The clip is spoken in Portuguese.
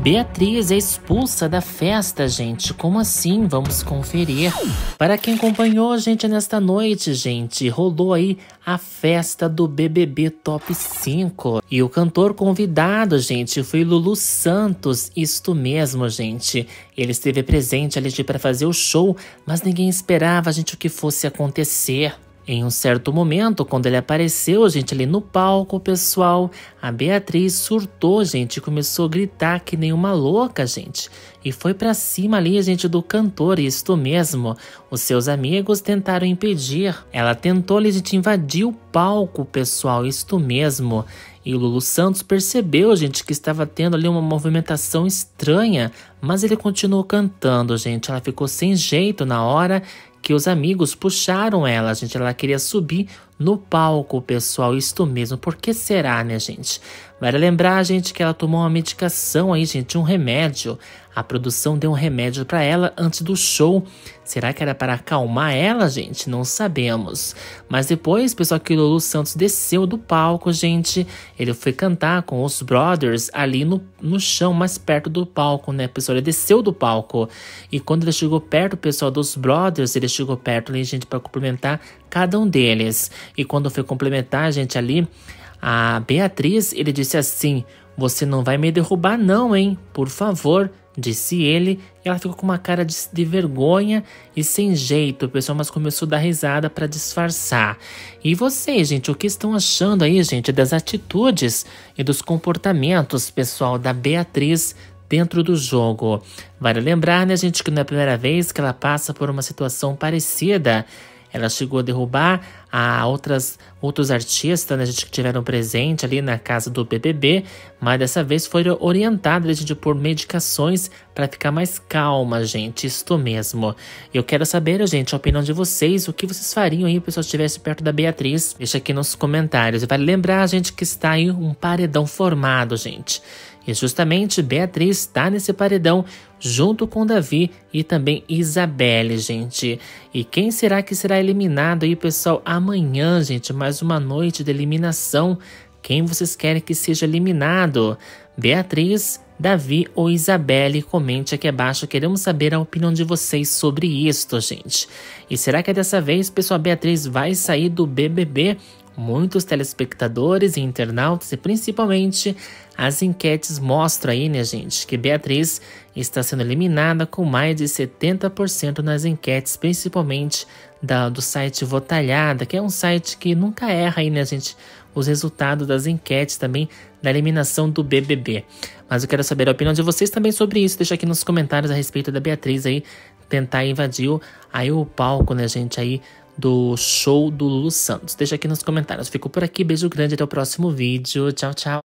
Beatriz é expulsa da festa, gente. Como assim? Vamos conferir. Para quem acompanhou a gente nesta noite, gente, rolou aí a festa do BBB Top 5. E o cantor convidado, gente, foi Lulu Santos. Isto mesmo, gente. Ele esteve presente ali para fazer o show, mas ninguém esperava, gente, o que fosse acontecer. Em um certo momento, quando ele apareceu, gente, ali no palco, pessoal, a Beatriz surtou, gente, e começou a gritar que nem uma louca, gente. E foi pra cima ali, gente, do cantor, isto mesmo. Os seus amigos tentaram impedir. Ela tentou ali, gente, invadir o palco, pessoal, isto mesmo. E o Lulu Santos percebeu, gente, que estava tendo ali uma movimentação estranha, mas ele continuou cantando, gente. Ela ficou sem jeito na hora que os amigos puxaram ela, gente. Ela queria subir no palco, pessoal. Isto mesmo. Por que será, né, gente? Vale lembrar, gente, que ela tomou uma medicação aí, gente, um remédio. A produção deu um remédio para ela antes do show. Será que era para acalmar ela, gente? Não sabemos. Mas depois, pessoal, que o Lulu Santos desceu do palco, gente, ele foi cantar com os brothers ali no chão, mais perto do palco, né, pessoal? Ele desceu do palco. E quando ele chegou perto, pessoal, dos brothers, ele chegou perto ali, gente, para cumprimentar cada um deles. E quando foi cumprimentar, gente, ali, a Beatriz, ele disse assim: "Você não vai me derrubar não, hein? Por favor", disse ele. E ela ficou com uma cara de vergonha e sem jeito, pessoal, mas começou a dar risada para disfarçar. E vocês, gente, o que estão achando aí, gente, das atitudes e dos comportamentos, pessoal, da Beatriz dentro do jogo? Vale lembrar, né, gente, que não é a primeira vez que ela passa por uma situação parecida. Ela chegou a derrubar outros artistas, né, gente, que tiveram presente ali na casa do BBB, mas dessa vez foi orientada, gente, por medicações para ficar mais calma, gente, isto mesmo. Eu quero saber, gente, a opinião de vocês, o que vocês fariam aí se a pessoa estivesse perto da Beatriz? Deixa aqui nos comentários. E vale lembrar, gente, que está aí um paredão formado, gente. E justamente Beatriz está nesse paredão junto com Davi e também Isabelle, gente. E quem será que será eliminado aí, pessoal, amanhã, gente? Mais uma noite de eliminação. Quem vocês querem que seja eliminado? Beatriz, Davi ou Isabelle? Comente aqui abaixo, queremos saber a opinião de vocês sobre isto, gente. E será que dessa vez, pessoal, a Beatriz vai sair do BBB? Muitos telespectadores e internautas e principalmente as enquetes mostram aí, né, gente, que Beatriz está sendo eliminada com mais de 70% nas enquetes, principalmente do site Votalhada, que é um site que nunca erra aí, né, gente, os resultados das enquetes também da eliminação do BBB. Mas eu quero saber a opinião de vocês também sobre isso. Deixa aqui nos comentários a respeito da Beatriz aí tentar invadir aí o palco, né, gente, aí do show do Lulu Santos. Deixa aqui nos comentários. Fico por aqui, beijo grande, até o próximo vídeo. Tchau, tchau.